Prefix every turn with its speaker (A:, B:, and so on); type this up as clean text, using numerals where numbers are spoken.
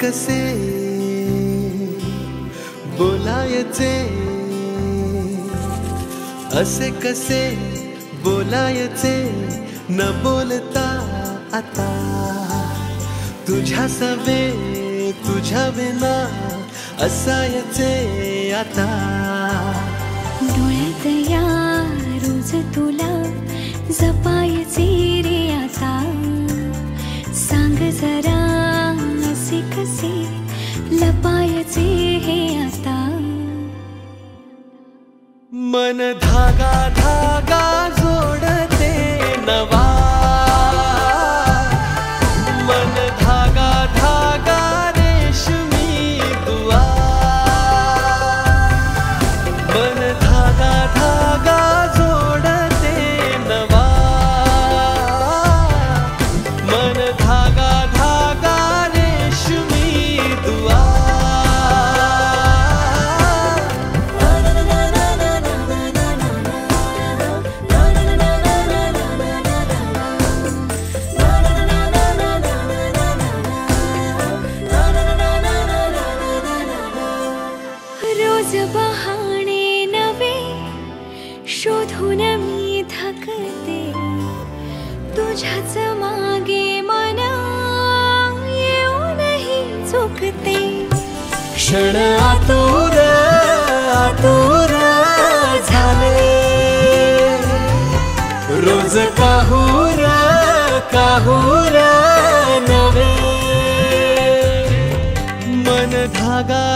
A: कसे बोलायचे, असे कसे बोलायचे न बोलता आता, तुझ्या सवे तुझ्या बिना असायचे आता।
B: डोळ्यात या रोज तुला जपायचे रे आता, सांग जरा असे कसे लपायचे हे आता।
A: मन धागा धागा जोडते नवा, मन धागा धागा रेशमी दुआ, मन धागा धागा जोडते नवा, मन धागा धागा रेशमी दुआ।
B: रोज बहाणे नवे शोधून मी थकते, तुझ्याच मागे मन येऊनही चुकते।
A: क्षण आतुर आतुर झाले, रोज काहूर काहूर नवे, मन धागा